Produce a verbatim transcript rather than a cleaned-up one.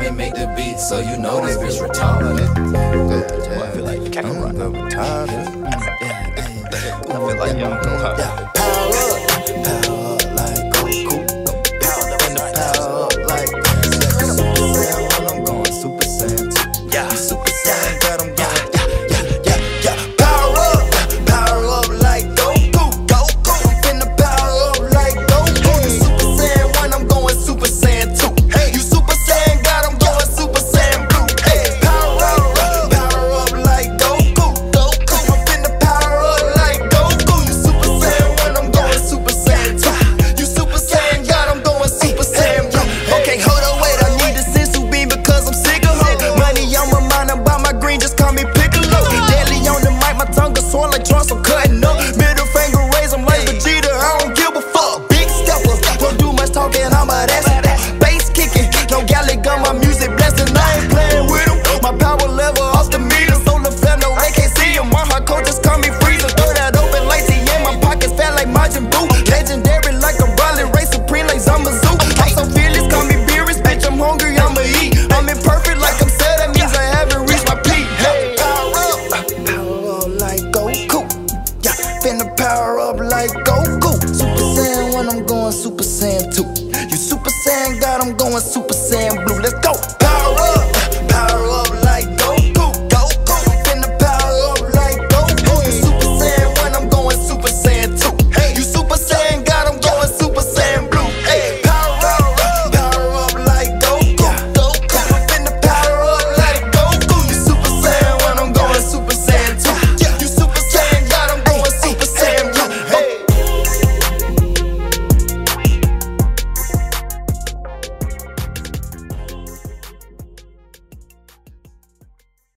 Johnny make the beat, so you know this bitch retarded. Well, I feel like you can't run. Retarded. I feel like y'all go hard. Power up, power up like Goku. Power up in the power up like Super Saiyan. When I'm going Super Saiyan two. Yeah, Super Saiyan, but I'm going. Yeah, yeah, yeah, yeah. Power up, power up like Goku. Goku, I'm finna power up like Goku. You Super Saiyan when I'm going Super Saiyan two. Hey, you Super Saiyan God, I'm going Super Saiyan blue. Hey, power up, power up like Goku. Goku, I'm finna power up like Goku. You Super Saiyan when I'm going Super Saiyan two. You Super Saiyan God, I'm going Super Saiyan blue. Okay, hold on, wait, I need a sensu beam because I'm sick of hoes. Money on my mind, I'm by my green, just call me Piccolo. Daily on the mic, my tongue is swollen like Trunks, I'm cutting up. Middle finger raise, I'm like Vegeta, I don't give a fuck. Big steppers, don't do much talking, I'm a